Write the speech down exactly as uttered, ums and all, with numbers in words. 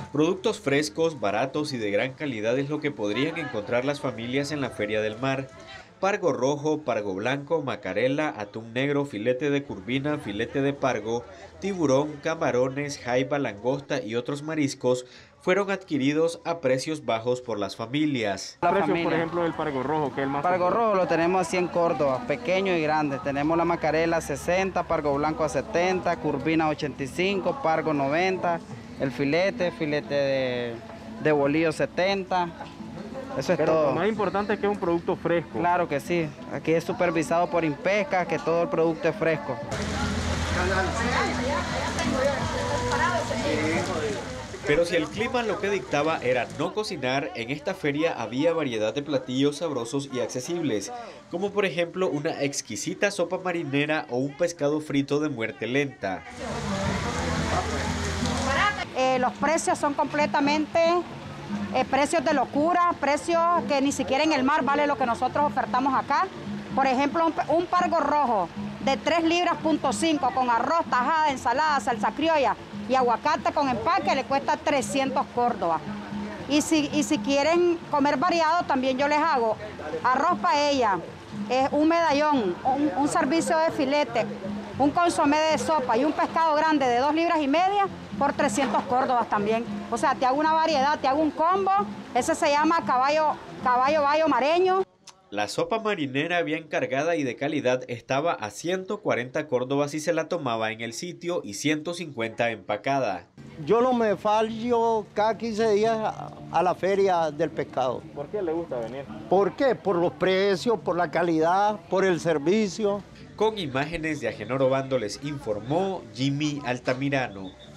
Productos frescos, baratos y de gran calidad es lo que podrían encontrar las familias en la Feria del Mar. Pargo rojo, pargo blanco, macarela, atún negro, filete de curvina, filete de pargo, tiburón, camarones, jaiba, langosta y otros mariscos fueron adquiridos a precios bajos por las familias. La precio, por ejemplo, del pargo rojo, que es el más Pargo rojo lo tenemos a cien Córdoba, pequeño y grande. Tenemos la macarela a sesenta, pargo blanco a setenta, curvina a ochenta y cinco, pargo noventa, el filete, filete de, de bolillo setenta. Eso es Pero todo. Lo más importante es que es un producto fresco. Claro que sí. Aquí es supervisado por Impesca, que todo el producto es fresco. Pero si el clima lo que dictaba era no cocinar, en esta feria había variedad de platillos sabrosos y accesibles, como por ejemplo una exquisita sopa marinera o un pescado frito de muerte lenta. Eh, los precios son completamente eh, precios de locura, precios que ni siquiera en el mar vale lo que nosotros ofertamos acá. Por ejemplo, un, un pargo rojo de tres libras punto cinco con arroz, tajada, ensalada, salsa criolla y aguacate con empaque le cuesta trescientos Córdoba. Y si, y si quieren comer variado, también yo les hago arroz paella, eh, un medallón, un, un servicio de filete, un consomé de sopa y un pescado grande de dos libras y media por trescientos Córdobas también. O sea, te hago una variedad, te hago un combo, ese se llama caballo, caballo bayo mareño. La sopa marinera bien cargada y de calidad estaba a ciento cuarenta Córdobas si se la tomaba en el sitio y ciento cincuenta empacada. Yo no me fallo cada quince días a la feria del pescado. ¿Por qué le gusta venir? ¿Por qué? Por los precios, por la calidad, por el servicio. Con imágenes de Agenor Obando les informó Jimmy Altamirano.